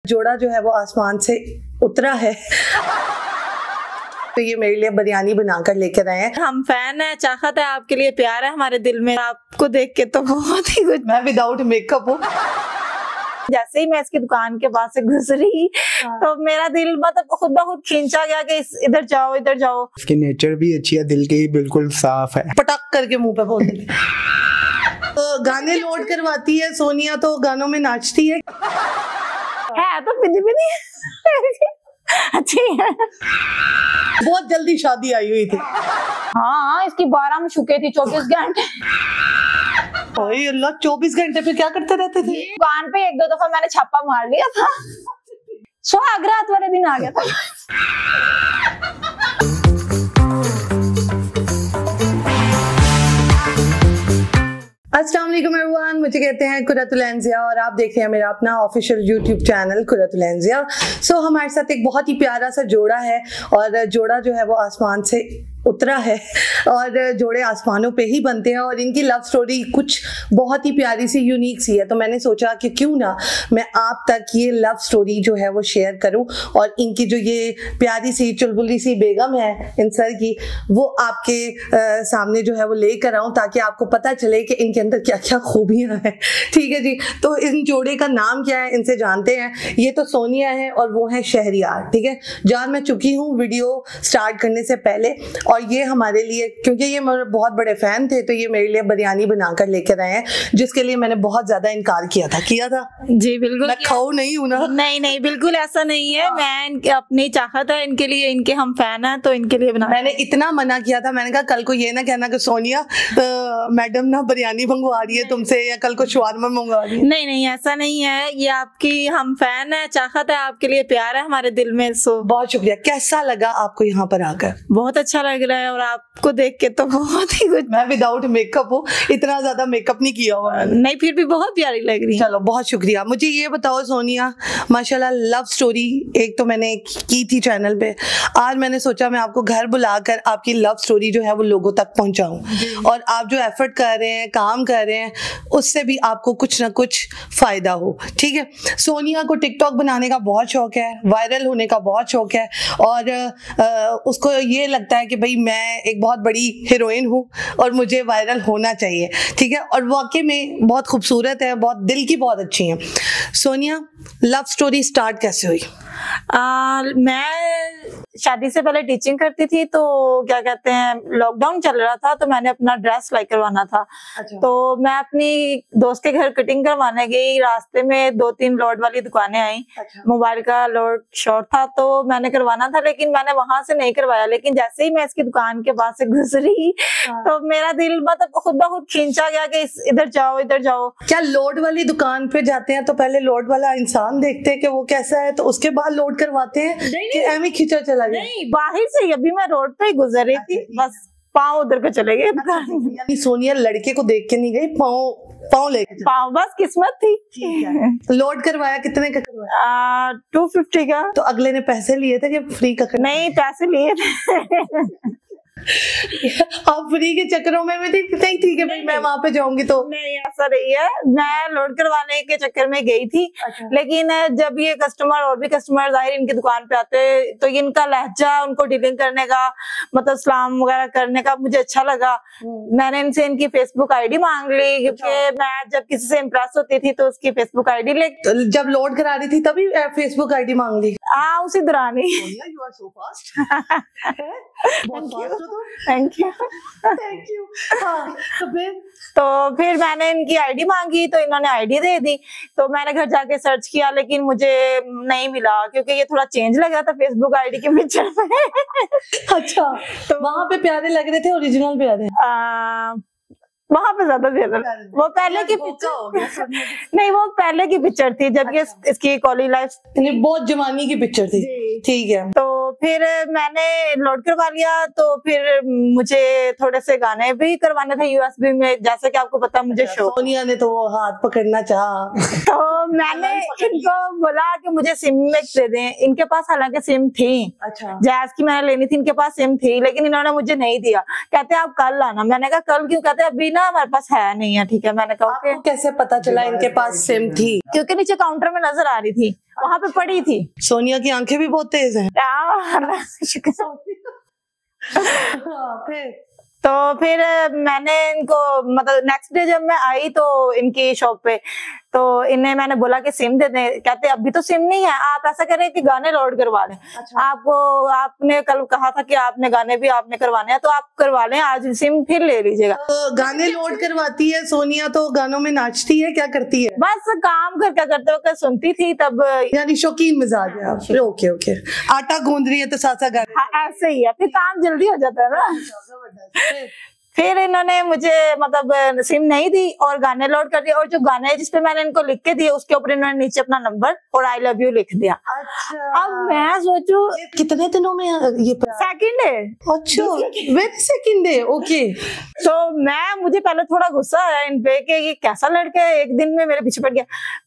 जोड़ा जो है वो आसमान से उतरा है तो ये मेरे लिए बिरयानी बनाकर लेकर आए हैं। हम फैन है, चाहत है आपके लिए, प्यार है हमारे दिल में। आपको देख के तो बहुत ही कुछ, मैं विदाउट मेकअप हूँ। जैसे ही मैं इसकी दुकान के पास से गुजरी तो मेरा दिल मतलब खुद ब खुद खींचा गया कि इधर जाओ इधर जाओ। इसकी नेचर भी अच्छी है, दिल की बिल्कुल साफ है। पटक करके मुंह पे बोल देती तो गाने लोड करवाती है सोनिया, तो गानों में नाचती है तो पिदी अच्छी है। बहुत जल्दी शादी आई हुई थी। हाँ, इसकी 12 में शुके थी 24 घंटे। ओए अल्लाह, 24 घंटे फिर क्या करते रहते थे? दुकान पे एक दो दफा मैंने छापा मार लिया था। सुहागरात वाले दिन आ गया था। अस्सलाम वालेकुम एवरीवन, मुझे कहते हैं कुर्रतुल एंजिया और आप देख रहे हैं मेरा अपना official YouTube channel Qurratul Anjiya. So हमारे साथ एक बहुत ही प्यारा सा जोड़ा है और जोड़ा जो है वो आसमान से उतरा है और जोड़े आसमानों पे ही बनते हैं और इनकी लव स्टोरी कुछ बहुत ही प्यारी सी यूनिक सी है। तो मैंने सोचा कि क्यों ना मैं आप तक ये लव स्टोरी जो है वो शेयर करूं और इनकी जो ये प्यारी सी चुलबुली सी बेगम है इन सर की, वो आपके सामने जो है वो लेकर आऊं ताकि आपको पता चले कि इनके अंदर क्या क्या खूबियां हैं। ठीक है जी, तो इन जोड़े का नाम क्या है इनसे जानते हैं। ये तो सोनिया है और वो है शहरियार। ठीक है, जान मैं चुकी हूँ वीडियो स्टार्ट करने से पहले और ये हमारे लिए, क्योंकि ये मेरे बहुत बड़े फैन थे, तो ये मेरे लिए बिरयानी बनाकर लेकर आए हैं, जिसके लिए मैंने बहुत ज्यादा इनकार किया था। जी बिल्कुल, मैं खाऊं नहीं हूं ना। नहीं बिल्कुल ऐसा नहीं है। मैं अपनी चाहत है इनके लिए, इनके हम फैन हैं तो इनके लिए बना। मैंने इतना मना किया था, मैंने कहा कल को ये ना कहना कि सोनिया मैडम ना बिरयानी मंगवा रही है तुमसे या कल को शवारमा मंगवा रही है। नहीं ऐसा नहीं है, ये आपकी हम फैन है, चाहत है आपके लिए, प्यार है हमारे दिल में। सो बहुत शुक्रिया। कैसा लगा आपको यहाँ पर आकर? बहुत अच्छा लग रहा है और आपको देख के तो बहुत ही कुछ, मैं विदाउट मेकअप हूँ, इतना ज्यादा मेकअप नहीं किया हुआ। नहीं फिर भी बहुत प्यारी लग रही है। चलो बहुत शुक्रिया। मुझे ये बताओ सोनिया, माशाल्लाह लव स्टोरी एक तो मैंने की थी चैनल पे, आज मैंने सोचा मैं आपको घर बुलाकर आपकी लव स्टोरी जो है वो लोगों तक पहुंचाऊं और आप जो एफर्ट कर रहे हैं, काम कर रहे हैं, उससे भी आपको कुछ ना कुछ फायदा हो। ठीक है, सोनिया को टिकटॉक बनाने का बहुत शौक है, वायरल होने का बहुत शौक है और उसको ये लगता है कि भाई मैं एक बहुत बड़ी हीरोइन हूँ और मुझे वायरल होना चाहिए। ठीक है, और वाकई में बहुत खूबसूरत है, बहुत दिल की बहुत अच्छी है। सोनिया, लव स्टोरी स्टार्ट कैसे हुई? मैं शादी से पहले टीचिंग करती थी, तो क्या कहते हैं लॉकडाउन चल रहा था तो मैंने अपना ड्रेस सिलाई करवाना था। अच्छा। तो मैं अपनी दोस्त के घर कटिंग करवाने गई, रास्ते में 2-3 लोड वाली दुकानें आई। अच्छा। मोबाइल का लोड शॉर्ट था तो मैंने करवाना था, लेकिन मैंने वहां से नहीं करवाया। लेकिन जैसे ही मैं इसकी दुकान के पास से गुजरी तो मेरा दिल मतलब खुद ब खुद खींचा गया कि इधर जाओ इधर जाओ। क्या लोड वाली दुकान पे जाते हैं तो पहले लोड वाला इंसान देखते हैं कि वो कैसा है, तो उसके बाद लोड करवाते हैं कि एवं खींचा चला गया? नहीं, बाहर से ही, अभी मैं रोड पे ही गुजर रही थी, बस पाँव उधर को चले गए। यानी सोनिया लड़के को देख के नहीं गई, पाँव लेके पाँव, बस किस्मत थी। ठीक है। लोड करवाया, कितने का करवाया? 250 का। तो अगले ने पैसे लिए थे कि फ्री का करवाया? नहीं, पैसे लिए थे। आप फ्री के चक्करों में भी नहीं थी कि भाई मैं वहां पे जाऊंगी तो? नहीं ऐसा नहीं है, मैं लोड करवाने के चक्कर में गई थी। अच्छा। लेकिन जब ये कस्टमर और भी कस्टमर जाहिर इनकी दुकान पे आते तो इनका लहजा, उनको डीलिंग करने का, मतलब सलाम वगैरह करने का मुझे अच्छा लगा। मैंने इनसे इनकी फेसबुक आईडी मांग ली, क्योंकि मैं जब किसी से इम्प्रेस होती थी तो उसकी फेसबुक आईडी ले। तो जब लोड करा रही थी तभी फेसबुक आईडी मांग ली? हाँ, उसी दौरान ही। Thank you. हाँ, तो फिर मैंने इनकी आईडी मांगी तो इन्होंने आईडी दे दी। तो मैंने घर जाके सर्च किया लेकिन मुझे नहीं मिला, क्योंकि ये थोड़ा चेंज लगा था फेसबुक आईडी के पिक्चर में। अच्छा, तो वहां पे प्यारे लग रहे थे, ओरिजिनल प्यारे? वहां पे ज्यादा बेहतर, वो पहले की पिक्चर नहीं, वो पहले की पिक्चर थी जब ये इसकी कॉलेज लाइफ, बहुत जवानी की पिक्चर थी। ठीक है, तो फिर मैंने लोड करवा लिया। तो फिर मुझे थोड़े से गाने भी करवाने थे यूएसबी में, जैसे कि आपको पता मुझे शौक। सोनिया ने तो वो हाथ पकड़ना चाहा तो मैंने इनको बोला कि मुझे सिम में दे दें। इनके पास हालांकि सिम थी, अच्छा, जैज की मैंने लेनी थी, इनके पास सिम थी, लेकिन इन्होंने मुझे नहीं दिया। कहते आप कल आना। मैंने कहा कल क्यों? कहते अभी ना हमारे पास है नहीं है। ठीक है, मैंने कहा आपको कैसे पता चला इनके पास सिम थी? क्योंकि नीचे काउंटर में नजर आ रही थी वहां पे पड़ी थी। सोनिया की आंखें भी बहुत तेज हैं। फिर तो फिर मैंने इनको मतलब नेक्स्ट डे जब मैं आई तो इनकी शॉप पे, तो इन्हें मैंने बोला कि सिम दे दें। कहते अभी तो सिम नहीं है, आप ऐसा करें कि गाने लोड करवा लें। अच्छा। आपने कल कहा था कि आपने गाने भी आपने करवाने हैं, तो आप करवा लें, आज सिम फिर ले लीजिएगा। तो गाने लोड करवाती है सोनिया, तो गानों में नाचती है, क्या करती है? बस काम करते वक्त सुनती थी तब। यानी शौकीन मिजाज है आप। ओके ओके, आटा गूंद रही है तो साथ साथ गाने। हाँ, ऐसे ही है, फिर काम जल्दी हो जाता है ना। फिर इन्होंने मुझे मतलब सिम नहीं दी और गाने लोड कर दिए, और जो गाने जिसपे मैंने इनको लिख के दिए उसके ऊपर इन्होंने नीचे अपना नंबर और आई लव यू लिख दिया। अच्छा। अब मैं सोचू कितने दिनों में ये सेकंड डे। अच्छा, वेरी सेकंड डे। ओके। तो मुझे पहले थोड़ा गुस्सा आया इन पे कि ये कैसा लड़का है, एक दिन में मेरे पीछे पड़ गया।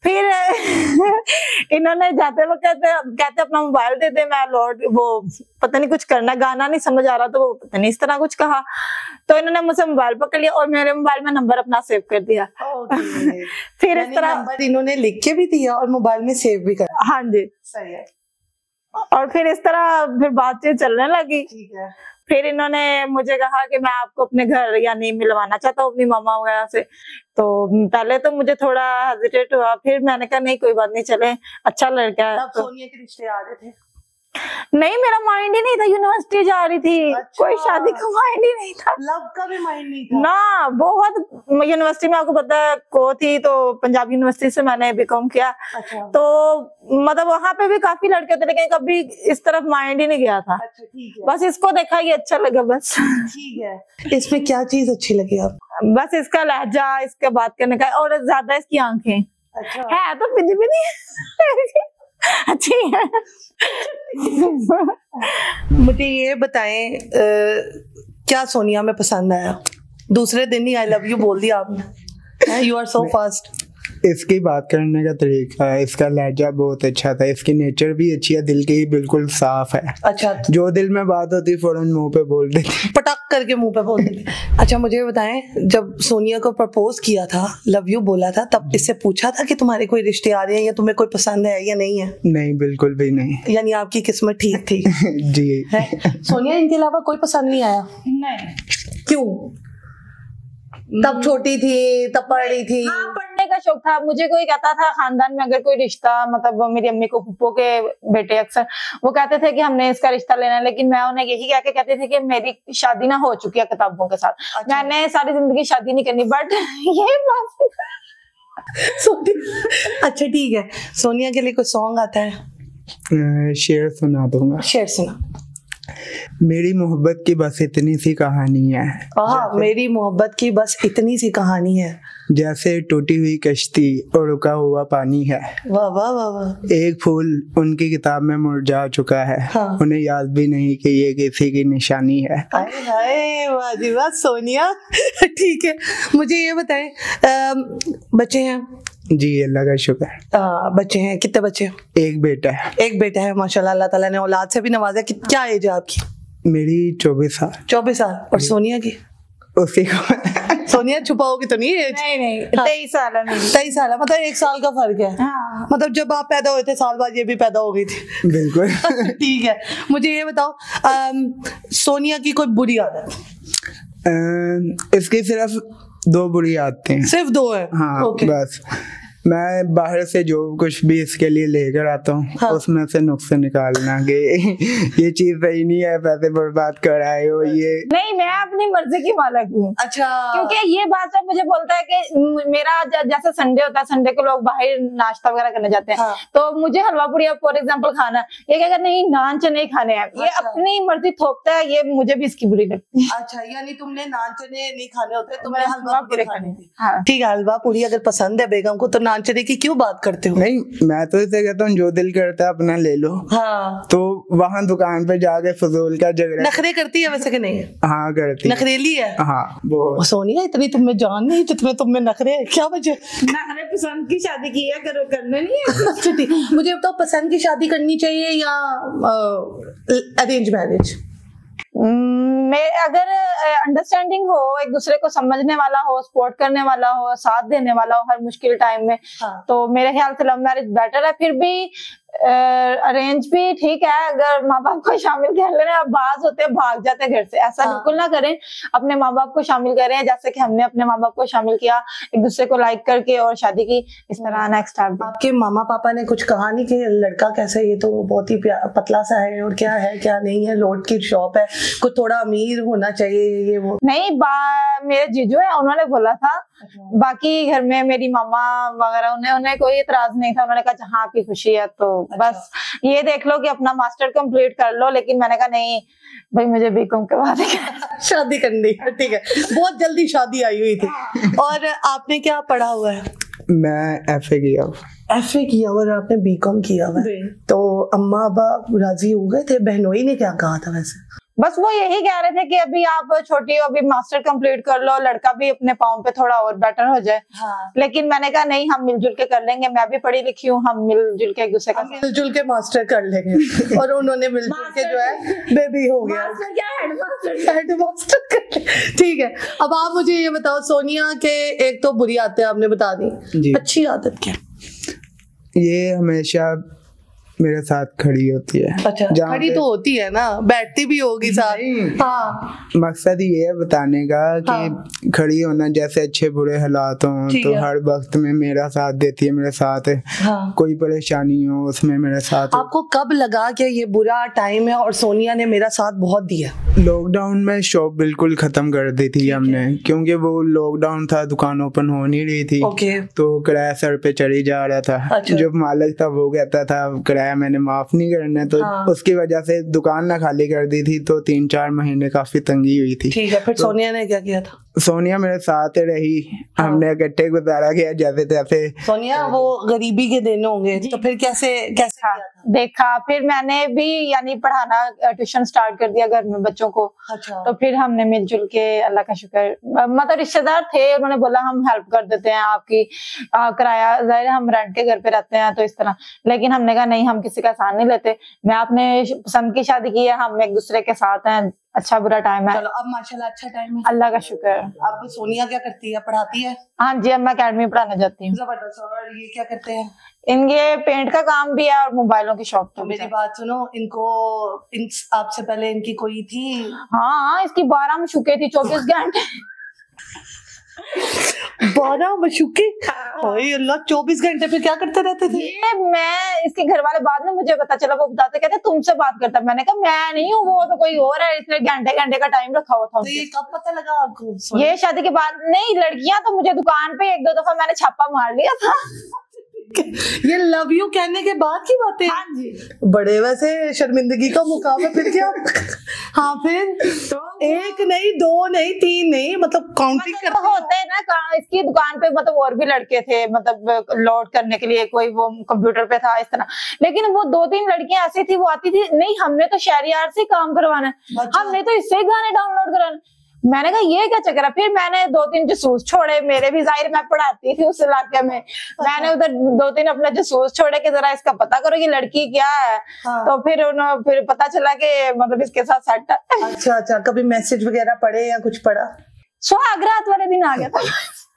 फिर इन्होंने जाते वक्त कहते अपना मोबाइल दे दे, मैं लोड वो पता नहीं कुछ करना, गाना नहीं समझ आ रहा, तो वो पता नहीं इस तरह कुछ कहा, तो इन्होंने मुझसे मोबाइल पकड़ लिया और मेरे मोबाइल में नंबर अपना सेव कर दिया। फिर इस तरह नंबर इन्होंने लिख के भी दिया और मोबाइल में सेव भी कर। हाँ जी, सही है। और फिर इस तरह फिर बातचीत चलने लगी। ठीक है। फिर इन्होंने मुझे कहा कि मैं आपको अपने घर यानी मिलवाना चाहता हूँ अपनी मामा वगैरह से। तो पहले तो मुझे थोड़ा हेजिटेट हुआ, फिर मैंने कहा नहीं कोई बात नहीं, चले, अच्छा लड़का है। तब सोनिया के रिश्ते आ रहे थे? नहीं, मेरा माइंड ही नहीं था, यूनिवर्सिटी जा रही थी। अच्छा। कोई शादी का माइंड ही नहीं था, लव का भी माइंड नहीं था ना। बहुत यूनिवर्सिटी में आपको पता है को थी, तो पंजाब यूनिवर्सिटी से मैंने बीकॉम किया। अच्छा। तो मतलब वहां पे भी काफी लड़के थे, लेकिन कभी इस तरफ माइंड ही नहीं गया था। अच्छा, ठीक है। बस इसको देखा, ये अच्छा लगा बस। ठीक है। इसमें क्या चीज अच्छी लगी आपको? बस इसका लहजा, इसका बात करने का, और ज्यादा इसकी आंखें। अच्छा। है तो पिदी पिदी अच्छी है। मुझे ये बताएं, क्या सोनिया में पसंद आया? दूसरे दिन ही आई लव यू बोल दिया आपने। You are so fast. इसकी बात करने का तरीका है, इसका लहजा बहुत अच्छा था, इसकी नेचर भी अच्छी है, दिल की बिल्कुल साफ है। अच्छा। जो दिल में बात होती फौरन मुंह पे बोल देती, पटक करके मुंह पे बोल देती। अच्छा, मुझे ये बताएं, जब सोनिया को प्रपोज किया था, लव यू बोला था, तब इससे पूछा था कि तुम्हारे कोई रिश्ते आ रहे हैं या तुम्हें कोई पसंद है या नहीं है? नहीं, बिल्कुल भी नहीं। यानी आपकी किस्मत ठीक थी। जी है? सोनिया इनके अलावा कोई पसंद नहीं आया? नहीं। क्यों? तब छोटी थी, तब पढ़ रही थी। हाँ, पढ़ने का शौक था मुझे। कोई कहता था खानदान में अगर कोई रिश्ता, मतलब मेरी अम्मी को फूफो के बेटे अक्सर वो कहते थे कि हमने इसका रिश्ता लेना है, लेकिन मैं उन्हें यही कह के कहती थी कि मेरी शादी ना हो चुकी है किताबों के साथ। अच्छा। मैंने सारी जिंदगी शादी नहीं करनी। बट ये बात अच्छा, ठीक है। सोनिया के लिए कोई सॉन्ग आता है? शेर सुना दूंगा। शेर सुना। मेरी मोहब्बत की बस इतनी सी कहानी है। मेरी मोहब्बत की बस इतनी सी कहानी है। जैसे टूटी हुई कश्ती और रुका हुआ पानी है। वाह वाह वाह वाह। एक फूल उनकी किताब में मुरझा चुका है। हाँ। उन्हें याद भी नहीं कि ये किसी की निशानी है। हाय हाय, वाह जी वाह सोनिया। ठीक है, मुझे ये बताएं, बच्चे हैं? जी, अल्लाह का शुक्र। बच्चे हैं? कितने बच्चे? एक बेटा है। एक बेटा है, माशाल्लाह, अल्लाह ताला ने औलाद से भी नवाजा। क्या एज है आपकी? मेरी 24 साल। 24 साल। और सोनिया की? उसी को सोनिया छुपाओगी तो नहीं एज? नहीं, 23 साल है मेरी। 23 साल है, मतलब 1 साल का फर्क है। हाँ। मतलब जब आप पैदा हुए थे साल बाद ये भी पैदा हो गई थी। बिल्कुल। ठीक है, मुझे ये बताओ, सोनिया की कोई बुरी आदत? इसकी सिर्फ 2 बुरी आदतें हैं। सिर्फ 2 है? हाँ, okay. बस मैं बाहर से जो कुछ भी इसके लिए लेकर आता हूँ, हाँ। उसमें से नुक्से निकालना कि ये चीज सही नहीं है, पैसे बर्बाद कर आए हो ये। नहीं, मैं अपनी मर्जी की मालिक हूँ। अच्छा। क्योंकि ये बात जब मुझे बोलता है कि मेरा जैसे संडे होता है, संडे को लोग बाहर नाश्ता वगैरह करने जाते हैं। हाँ। तो मुझे हलवा पूड़ी फॉर एग्जाम्पल खाना है, ये क्या नहीं नान चने खाने हैं, ये अच्छा। अपनी मर्जी थोपता है, ये मुझे भी इसकी बुरी लगती है। अच्छा, यानी तुमने नान चने नहीं खाने होते, तुम्हें हलवा पूरी खानी थी। हाँ। ठीक है, हलवा पूरी अगर पसंद है बेगम को तो नान चने की क्यों बात करते हो? नहीं, मैं तो इसे कहता हूँ जो दिल करता है अपना ले लो। हाँ। तो वहाँ दुकान पे जाके फजूल का झगड़ा। नखरे करती है वैसे कि नहीं? हाँ, करती है। नखरेली है? हाँ, वो सोनिया इतनी तुम्हें जान नहीं जितने तुम में नखरे है, क्या वजह? मैंने पसंद की शादी की है, करने नहीं है। अच्छा ठीक, मुझे बताओ, पसंद की शादी करनी चाहिए या अरेंज मैरिज? मैं अगर अंडरस्टैंडिंग हो, एक दूसरे को समझने वाला हो, सपोर्ट करने वाला हो, साथ देने वाला हो हर मुश्किल टाइम में, हाँ। तो मेरे ख्याल से लव मैरिज बेटर है। फिर भी अरेंज भी ठीक है, अगर माँ बाप को शामिल कर लेना। अब बाज होते हैं भाग जाते हैं घर से, ऐसा बिल्कुल ना करें। अपने माँ बाप को शामिल करें जैसे कि हमने अपने माँ बाप को शामिल किया, एक दूसरे को लाइक करके और शादी की, इस तरह नेक्स्ट स्टेप। आपके मामा पापा ने कुछ कहा नहीं कि लड़का कैसा है, ये तो बहुत ही पतला सा है और क्या है क्या नहीं है, लोट की शॉप है, कुछ थोड़ा अमीर होना चाहिए ये वो? नहीं, मेरे जीजू है, उन्होंने बोला था। बाकी घर में मेरी मामा वगैरह उन्हें कोई इतराज नहीं था। उन्होंने कहा हाँ आपकी खुशी है तो बस ये देख लो कि अपना मास्टर कंप्लीट कर लो। लेकिन मैंने कहा नहीं भाई, मुझे बीकॉम के बाद शादी करनी है। ठीक है, बहुत जल्दी शादी आई हुई थी। और आपने क्या पढ़ा हुआ है? मैं FA किया। FA किया और आपने बीकॉम किया हुआ है, तो अम्मा अब्बा राजी हो गए थे? बहनोई ने क्या कहा था वैसे? बस वो यही कह रहे थे कि अभी आप छोटी हो, अभी मास्टर कंप्लीट कर लो, लड़का भी अपने पाँव पे थोड़ा और बेटर हो जाए। हाँ। लेकिन मैंने कहा नहीं, हम मिलजुल के कर लेंगे, मैं भी पढ़ी लिखी हूँ, हम मिलजुल के एक दूसरे का मिलजुल के मास्टर कर लेंगे। और उन्होंने मिलजुल के जो है बेबी हो गया, हेडमास्टर कर। ठीक है, अब आप मुझे ये बताओ, सोनिया के एक तो बुरी आदतें आपने बता दी, अच्छी आदत क्या? ये हमेशा मेरे साथ खड़ी होती है। अच्छा, खड़ी तो होती है ना, बैठती भी होगी साथ। हाँ। मकसद ये है बताने का कि हाँ। खड़ी होना, जैसे अच्छे बुरे हालात हों तो हर वक्त में मेरा साथ देती है, मेरे साथ है। हाँ। कोई परेशानी हो उसमें मेरे साथ। आपको कब लगा कि ये बुरा टाइम है और सोनिया ने मेरा साथ बहुत दिया? लॉकडाउन में शॉप बिल्कुल खत्म कर दी थी हमने, क्योंकि वो लॉकडाउन था, दुकान ओपन हो नहीं रही थी। तो किराया सर पे चढ़ी जा रहा था। अच्छा। जो मालिक था वो कहता था मैंने माफ नहीं करना, तो हाँ। उसकी वजह से दुकान ना खाली कर दी थी, तो 3-4 महीने काफी तंगी हुई थी। ठीक है, फिर तो सोनिया ने क्या किया था? सोनिया मेरे साथ रही। हाँ। हमने इकट्ठे गुजारा किया जैसे तैसे। सोनिया वो गरीबी के दिन होंगे, तो फिर कैसे देखा? फिर मैंने भी यानी पढ़ाना, ट्यूशन स्टार्ट कर दिया घर में बच्चों को। अच्छा। तो फिर हमने मिलजुल के, अल्लाह का शुक्र, मतलब रिश्तेदार थे, उन्होंने बोला हम हेल्प कर देते हैं आपकी, किराया जाहिर हम रेंट के घर पे रहते हैं तो इस तरह। लेकिन हमने कहा नहीं, हम किसी का साथ नहीं लेते। मैं अपने पसंद की शादी की है, हम एक दूसरे के साथ हैं, अच्छा बुरा टाइम है। चलो, अब माशाल्लाह अच्छा टाइम है, अल्लाह का शुक्र। अब सोनिया क्या करती है? पढ़ाती है? हाँ जी, अब मैं अकेडमी पढ़ाने जाती हूँ। जबरदस्त। और ये क्या करते हैं? इनके पेंट का काम भी है और मोबाइलों की शॉप। तो मेरी बात सुनो, आपसे पहले इनकी कोई थी? हाँ, इसकी 12 मशूके थी, 24 घंटे। 12 मशूके? अल्लाह, 24 घंटे फिर क्या करते रहते थे? ये मैं, इसके घर वाले बाद में मुझे पता चला, वो बताते कहते तुमसे बात करता। मैंने कहा मैं नहीं हूँ, वो तो कोई और है, इसने घंटे घंटे का टाइम रखा हुआ था। तो ये कब पता लगा आपको? ये शादी के बाद। नहीं, लड़कियां तो मुझे दुकान पे 1-2 दफा मैंने छापा मार लिया था। ये लव यू कहने के बाद की बातें? हाँ जी। बड़े वैसे शर्मिंदगी का मुकाम है फिर क्या? हाँ, फिर तो 1 नहीं 2 नहीं 3 नहीं, मतलब काउंटिंग करते होते हैं ना। इसकी दुकान पे मतलब और भी लड़के थे, मतलब लोड करने के लिए, कोई वो कंप्यूटर पे था इस तरह। लेकिन वो 2-3 लड़कियां ऐसी थी, वो आती थी, नहीं हमने तो शहरियार से काम करवाना है। अच्छा। हमने तो इससे गाने डाउनलोड कराने। मैंने कहा ये क्या चक्कर है? फिर मैंने 2-3 जसूस छोड़े, मेरे भी जाहिर मैं पढ़ाती थी उस इलाके में। मैंने उधर 2-3 अपने जसूस छोड़े कि जरा इसका पता करो ये लड़की क्या है। हाँ। तो फिर पता चला कि मतलब इसके साथ सेट है। अच्छा, कभी मैसेज वगैरह पढ़े या कुछ पढ़ा? सुहागरात वाले दिन आ गया था।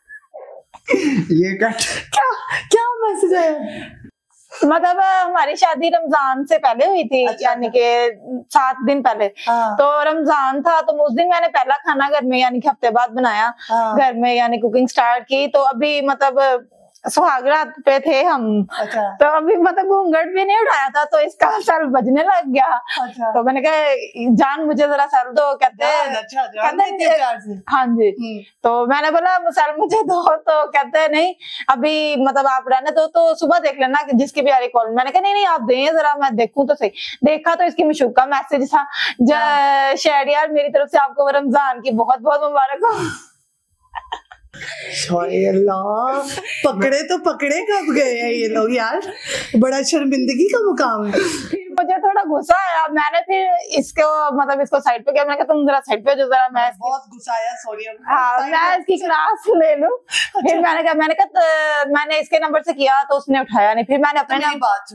ये क्या मैसेज है? मतलब हमारी शादी रमजान से पहले हुई थी। अच्छा। यानी कि 7 दिन पहले। हाँ। तो रमजान था, तो उस दिन मैंने पहला खाना घर में यानी कि हफ्ते बाद बनाया। हाँ। घर में यानी कुकिंग स्टार्ट की। तो अभी मतलब सुहागरात पे थे हम। अच्छा। तो अभी मतलब घूंघट भी नहीं उठाया था, तो इसका सर बजने लग गया। अच्छा। तो मैंने कहा जान मुझे जरा सर दो। कहते हाँ जी। तो मैंने बोला सर मुझे दो, तो कहते हैं नहीं अभी मतलब आप रहने दो, तो सुबह देख लेना जिसकी भी आ रही कॉल। मैंने कहा नहीं आप दें जरा, मैं देखूं तो सही। देखा तो इसकी मशूक का मैसेज था, शहरियार मेरी तरफ से आपको रमजान की बहुत बहुत मुबारक हो। अल्लाह, पकड़े कब गए हैं ये लोग यार, बड़ा शर्मिंदगी का मुकाम है। फिर मुझे थोड़ा गुस्सा आया, मैंने फिर इसको साइड पे किया। मैंने कहा तुम जरा साइड पे जो जरा, मैं बहुत गुस्सा आया सोनिया। हाँ, मैं इसकी क्लास ले लूं। फिर मैंने कहा मैंने इसके नंबर से किया तो उसने उठाया नहीं। फिर मैंने अपने बात सुनो,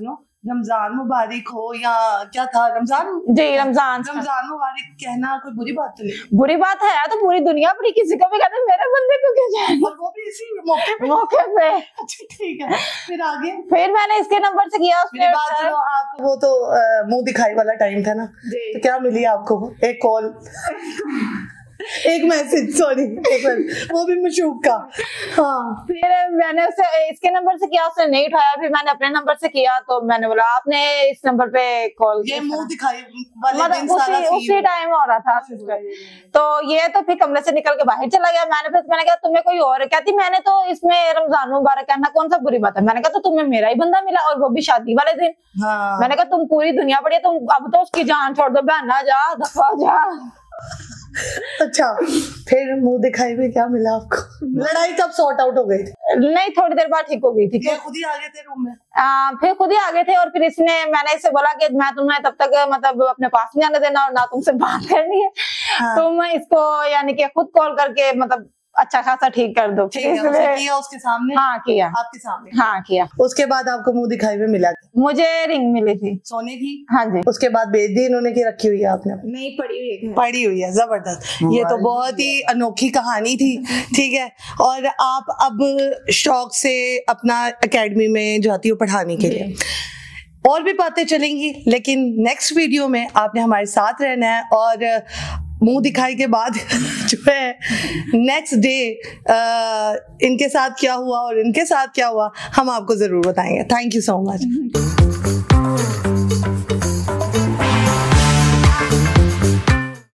रमजान मुबारक हो या क्या था, रमजान मुबारक कहना कोई बुरी बात तो नहीं? बुरी बात है तो पूरी दुनिया पर किसी को भी कहते हैं मेरे बंदे को क्यों जाए, और वो भी इसी मौके पे। अच्छा ठीक है, फिर आगे? फिर मैंने इसके नंबर से किया। मेरी बात सुनो, आपको वो तो मुंह दिखाई वाला टाइम था ना, तो क्या मिली आपको? एक कॉल एक मैसेज, सॉरी एक मैसेज, वो भी मशूक का। हाँ, फिर मैंने उसे इसके नंबर से किया, उसने नहीं उठाया, फिर मैंने अपने नंबर से किया तो मैंने बोला आपने इस नंबर पे कॉल किया। ये मुंह दिखाई वाले दिन सारा उसी टाइम हो रहा था तो ये तो फिर कमरे से निकल के बाहर चला गया। मैंने कहा तुम्हें कोई और, कहती मैंने तो इसमें रमजान मुबारक कहना कौन सा बुरी बात है। मैंने कहा तो तुम्हें मेरा ही बंदा मिला और वो भी शादी वाले दिन। हाँ। मैंने कहा तुम पूरी दुनिया पड़ी, तुम अब तो उसकी जान छोड़ दो, बहना जा, दफा जा। अच्छा, फिर मुंह दिखाई में क्या मिला आपको? लड़ाई तब सॉर्ट आउट हो गई थी? नहीं, थोड़ी देर बाद ठीक हो गई थी। खुद ही आ गए थे रूम में? फिर खुद ही आ गए थे और फिर मैंने इससे बोला कि मैं तुम्हें तब तक मतलब अपने पास नहीं आने देना और ना तुमसे बात करनी है। हाँ। तुम इसको यानी कि खुद कॉल करके मतलब अच्छा खासा ठीक कर दो। किया उसके सामने? हाँ किया, आपके सामने? हाँ किया। उसके बाद आपको मुंह दिखाई में मिला? मुझे रिंग मिली थी सोने की। हाँ जी। उसके बाद बेच दी इन्होंने कि रखी हुई है आपने? नहीं, पड़ी हुई है। जबरदस्त, ये तो बहुत ही अनोखी कहानी थी। ठीक है, और आप अब शौक से अपना एकेडमी में जाती हो पढ़ाने के लिए, और भी बातें चलेंगी, लेकिन नेक्स्ट वीडियो में आपने हमारे साथ रहना है और मुंह दिखाई के बाद जो है नेक्स्ट डे इनके साथ क्या हुआ और इनके साथ क्या हुआ हम आपको जरूर बताएंगे। Thank you so much.